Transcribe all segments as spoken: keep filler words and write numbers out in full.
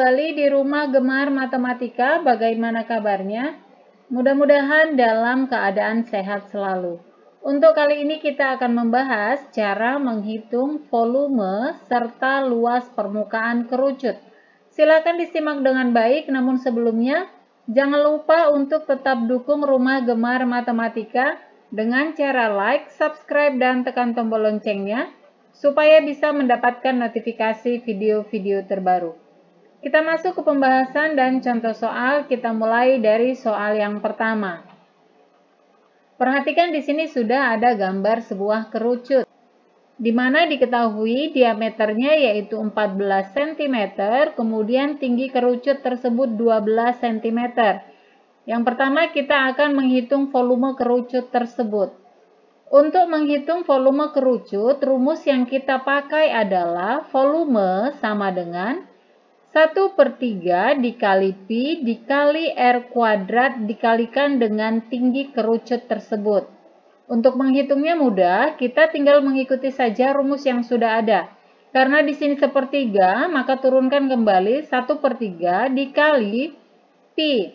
kembali di Rumah Gemar Matematika. Bagaimana kabarnya? Mudah-mudahan dalam keadaan sehat selalu. Untuk kali ini kita akan membahas cara menghitung volume serta luas permukaan kerucut. Silakan disimak dengan baik, namun sebelumnya jangan lupa untuk tetap dukung Rumah Gemar Matematika dengan cara like, subscribe, dan tekan tombol loncengnya supaya bisa mendapatkan notifikasi video-video terbaru. Kita masuk ke pembahasan dan contoh soal. Kita mulai dari soal yang pertama. Perhatikan di sini sudah ada gambar sebuah kerucut, di mana diketahui diameternya yaitu empat belas sentimeter, kemudian tinggi kerucut tersebut dua belas sentimeter. Yang pertama kita akan menghitung volume kerucut tersebut. Untuk menghitung volume kerucut, rumus yang kita pakai adalah volume sama dengan satu per tiga dikali Pi dikali R kuadrat dikalikan dengan tinggi kerucut tersebut. Untuk menghitungnya mudah, kita tinggal mengikuti saja rumus yang sudah ada. Karena di sini sepertiga, maka turunkan kembali satu per tiga dikali Pi.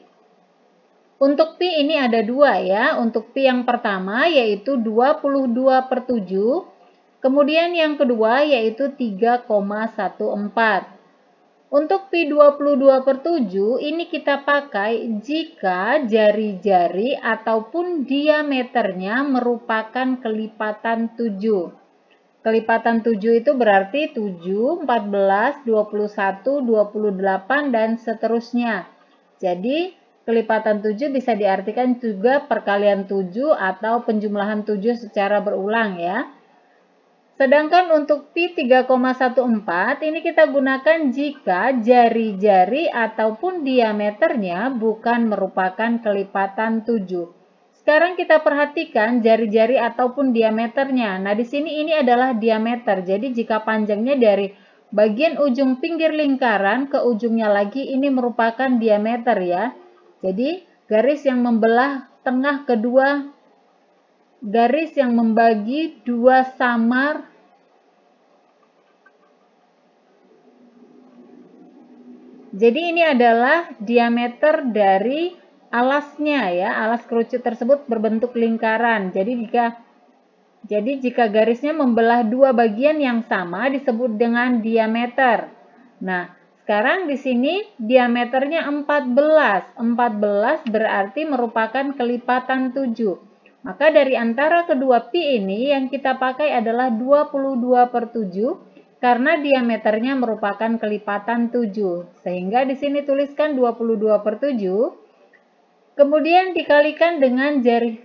Untuk Pi ini ada dua ya. Untuk Pi yang pertama yaitu dua puluh dua per tujuh. Kemudian yang kedua yaitu tiga koma empat belas. Untuk Pi dua puluh dua per tujuh ini kita pakai jika jari-jari ataupun diameternya merupakan kelipatan tujuh. Kelipatan tujuh itu berarti tujuh, empat belas, dua puluh satu, dua puluh delapan, dan seterusnya. Jadi kelipatan tujuh bisa diartikan juga perkalian tujuh atau penjumlahan tujuh secara berulang ya. Sedangkan untuk Pi tiga koma empat belas ini kita gunakan jika jari-jari ataupun diameternya bukan merupakan kelipatan tujuh. Sekarang kita perhatikan jari-jari ataupun diameternya. Nah, di sini ini adalah diameter. Jadi jika panjangnya dari bagian ujung pinggir lingkaran ke ujungnya lagi ini merupakan diameter ya. Jadi, garis yang membelah tengah kedua, garis yang membagi dua samar, jadi ini adalah diameter dari alasnya ya, alas kerucut tersebut berbentuk lingkaran. Jadi jika jadi jika garisnya membelah dua bagian yang sama disebut dengan diameter. Nah, sekarang di sini diameternya empat belas. empat belas berarti merupakan kelipatan tujuh. Maka dari antara kedua Pi ini yang kita pakai adalah dua puluh dua per tujuh karena diameternya merupakan kelipatan tujuh. Sehingga di sini tuliskan dua puluh dua per tujuh. Kemudian dikalikan dengan jari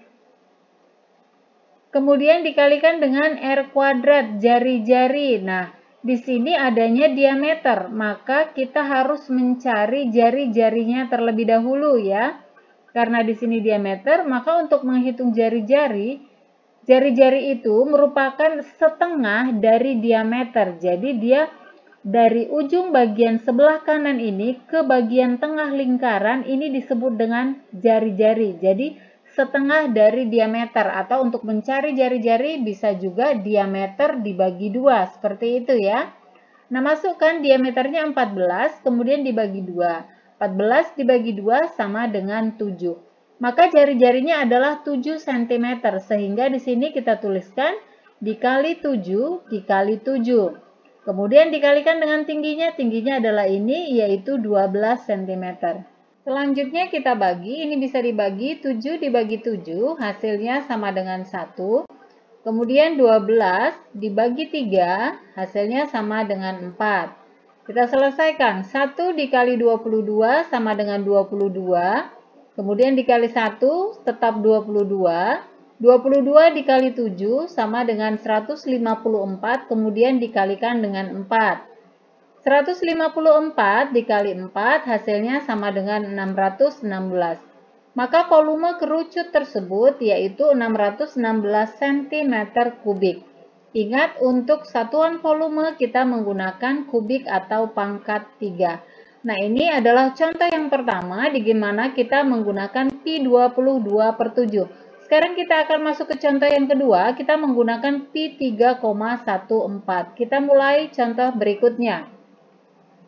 Kemudian dikalikan dengan R kuadrat jari-jari. Nah, di sini adanya diameter, maka kita harus mencari jari-jarinya terlebih dahulu ya. Karena di sini diameter, maka untuk menghitung jari-jari, jari-jari itu merupakan setengah dari diameter. Jadi dia dari ujung bagian sebelah kanan ini ke bagian tengah lingkaran ini disebut dengan jari-jari. Jadi setengah dari diameter, atau untuk mencari jari-jari bisa juga diameter dibagi dua, seperti itu ya. Nah, masukkan diameternya empat belas, kemudian dibagi dua. empat belas dibagi dua sama dengan tujuh. Maka jari-jarinya adalah tujuh sentimeter, sehingga di sini kita tuliskan dikali tujuh dikali tujuh. Kemudian dikalikan dengan tingginya, tingginya adalah ini yaitu dua belas sentimeter. Selanjutnya kita bagi, ini bisa dibagi tujuh dibagi tujuh, hasilnya sama dengan satu. Kemudian dua belas dibagi tiga, hasilnya sama dengan empat. Kita selesaikan, satu dikali dua puluh dua sama dengan dua puluh dua. Kemudian dikali satu tetap dua puluh dua. dua puluh dua dikali tujuh sama dengan seratus lima puluh empat, kemudian dikalikan dengan empat. seratus lima puluh empat dikali empat hasilnya sama dengan enam ratus enam belas. Maka volume kerucut tersebut yaitu enam ratus enam belas sentimeter kubik. Ingat, untuk satuan volume kita menggunakan kubik atau pangkat tiga. Nah, ini adalah contoh yang pertama di mana kita menggunakan Pi dua puluh dua per tujuh. Sekarang kita akan masuk ke contoh yang kedua, kita menggunakan Pi tiga koma empat belas. Kita mulai contoh berikutnya.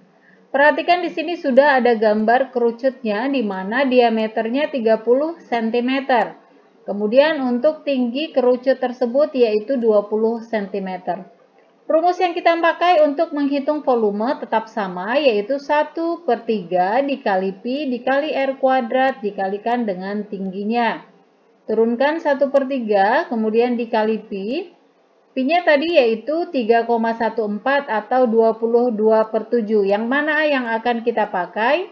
Perhatikan di sini sudah ada gambar kerucutnya di mana diameternya tiga puluh sentimeter. Kemudian untuk tinggi kerucut tersebut yaitu dua puluh sentimeter. Rumus yang kita pakai untuk menghitung volume tetap sama, yaitu satu per tiga dikali pi dikali R kuadrat dikalikan dengan tingginya. Turunkan satu per tiga, kemudian dikali pi. Pi-nya tadi yaitu tiga koma empat belas atau dua puluh dua per tujuh. Yang mana yang akan kita pakai?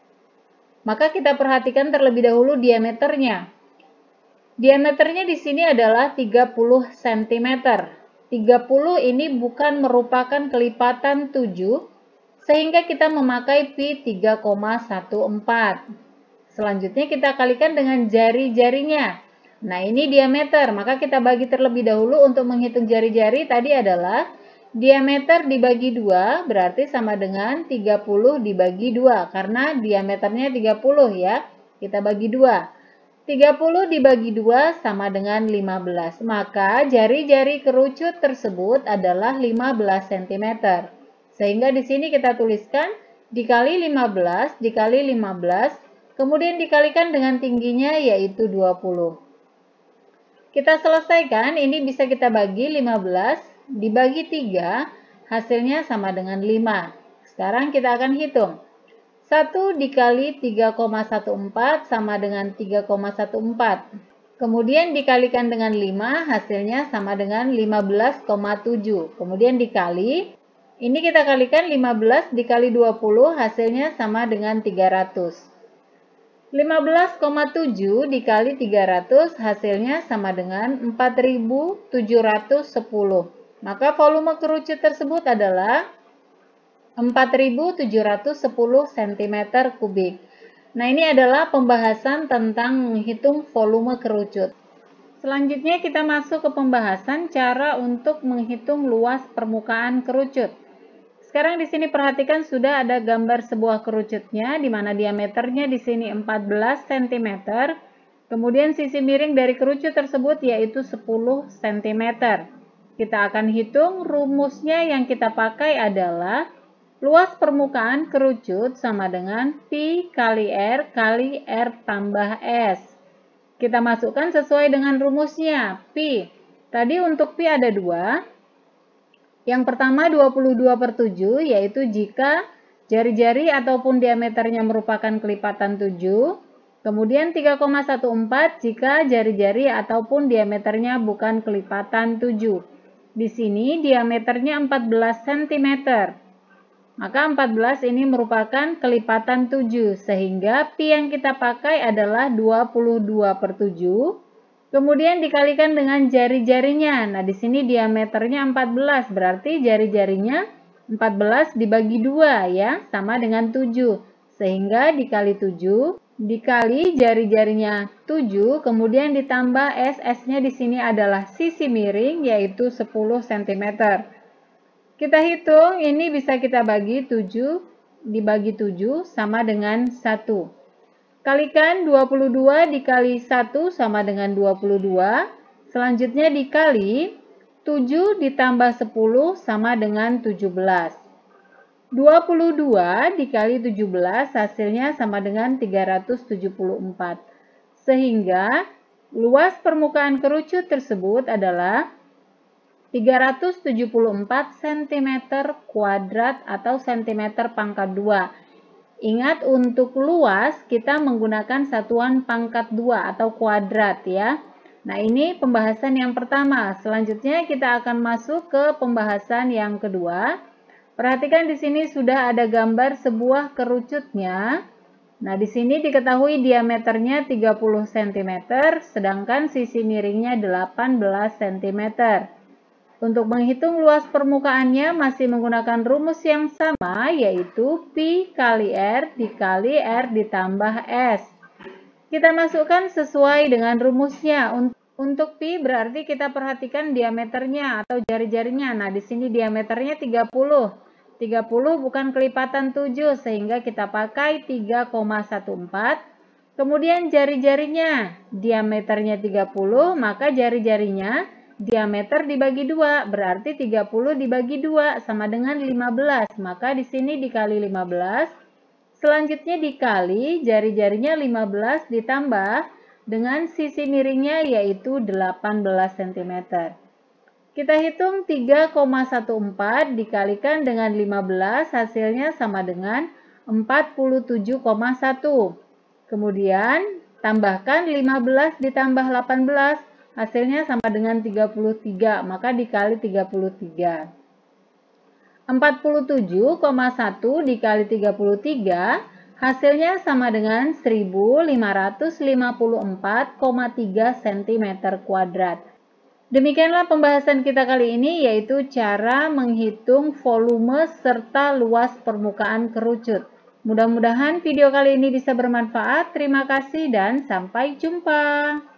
Maka kita perhatikan terlebih dahulu diameternya. Diameternya di sini adalah tiga puluh sentimeter. tiga puluh ini bukan merupakan kelipatan tujuh, sehingga kita memakai pi tiga koma empat belas. Selanjutnya kita kalikan dengan jari-jarinya. Nah, ini diameter, maka kita bagi terlebih dahulu untuk menghitung jari-jari. Tadi adalah diameter dibagi dua, berarti sama dengan tiga puluh dibagi dua, karena diameternya tiga puluh ya. Kita bagi dua. tiga puluh dibagi dua sama dengan lima belas, maka jari-jari kerucut tersebut adalah lima belas sentimeter. Sehingga di sini kita tuliskan dikali lima belas, dikali lima belas, kemudian dikalikan dengan tingginya yaitu dua puluh. Kita selesaikan, ini bisa kita bagi lima belas dibagi tiga, hasilnya sama dengan lima. Sekarang kita akan hitung. satu dikali tiga koma empat belas sama dengan tiga koma empat belas. Kemudian dikalikan dengan lima, hasilnya sama dengan lima belas koma tujuh. Kemudian dikali, ini kita kalikan lima belas dikali dua puluh, hasilnya sama dengan tiga ratus. lima belas koma tujuh dikali tiga ratus, hasilnya sama dengan empat ribu tujuh ratus sepuluh. Maka volume kerucut tersebut adalah empat ribu tujuh ratus sepuluh sentimeter kubik. Nah, ini adalah pembahasan tentang menghitung volume kerucut. Selanjutnya kita masuk ke pembahasan cara untuk menghitung luas permukaan kerucut. Sekarang di sini perhatikan sudah ada gambar sebuah kerucutnya, di mana diameternya di sini empat belas sentimeter. Kemudian sisi miring dari kerucut tersebut yaitu sepuluh sentimeter. Kita akan hitung, rumusnya yang kita pakai adalah luas permukaan kerucut sama dengan pi kali R kali R tambah S. Kita masukkan sesuai dengan rumusnya. Pi, tadi untuk pi ada dua. Yang pertama dua puluh dua per tujuh, yaitu jika jari-jari ataupun diameternya merupakan kelipatan tujuh. Kemudian tiga koma empat belas jika jari-jari ataupun diameternya bukan kelipatan tujuh. Di sini diameternya empat belas sentimeter. Maka empat belas ini merupakan kelipatan tujuh, sehingga pi yang kita pakai adalah dua puluh dua per tujuh. Kemudian dikalikan dengan jari-jarinya. Nah, di sini diameternya empat belas, berarti jari-jarinya empat belas dibagi dua ya, sama dengan tujuh. Sehingga dikali tujuh, dikali jari-jarinya tujuh, kemudian ditambah S, S-nya di sini adalah sisi miring yaitu sepuluh sentimeter. Kita hitung, ini bisa kita bagi tujuh dibagi tujuh sama dengan satu. Kalikan dua puluh dua dikali satu sama dengan dua puluh dua. Selanjutnya dikali tujuh ditambah sepuluh sama dengan tujuh belas. dua puluh dua dikali tujuh belas hasilnya sama dengan tiga ratus tujuh puluh empat. Sehingga luas permukaan kerucut tersebut adalah tiga ratus tujuh puluh empat sentimeter kuadrat atau sentimeter pangkat dua. Ingat, untuk luas kita menggunakan satuan pangkat dua atau kuadrat ya. Nah, ini pembahasan yang pertama. Selanjutnya kita akan masuk ke pembahasan yang kedua. Perhatikan di sini sudah ada gambar sebuah kerucutnya. Nah, di sini diketahui diameternya tiga puluh sentimeter, sedangkan sisi miringnya delapan belas sentimeter. Untuk menghitung luas permukaannya masih menggunakan rumus yang sama, yaitu pi kali R dikali R ditambah S. Kita masukkan sesuai dengan rumusnya. Untuk pi berarti kita perhatikan diameternya atau jari-jarinya. Nah, di sini diameternya tiga puluh. tiga puluh bukan kelipatan tujuh, sehingga kita pakai tiga koma empat belas. Kemudian jari-jarinya diameternya tiga puluh, maka jari-jarinya Diameter dibagi dua, berarti tiga puluh dibagi dua sama dengan lima belas. Maka di sini dikali lima belas. Selanjutnya dikali jari-jarinya lima belas ditambah dengan sisi miringnya yaitu delapan belas sentimeter. Kita hitung tiga koma empat belas dikalikan dengan lima belas, hasilnya sama dengan empat puluh tujuh koma satu. Kemudian tambahkan lima belas ditambah delapan belas, hasilnya sama dengan tiga puluh tiga, maka dikali tiga puluh tiga. empat puluh tujuh koma satu dikali tiga puluh tiga, hasilnya sama dengan seribu lima ratus lima puluh empat koma tiga sentimeter kuadrat. Demikianlah pembahasan kita kali ini, yaitu cara menghitung volume serta luas permukaan kerucut. Mudah-mudahan video kali ini bisa bermanfaat. Terima kasih dan sampai jumpa.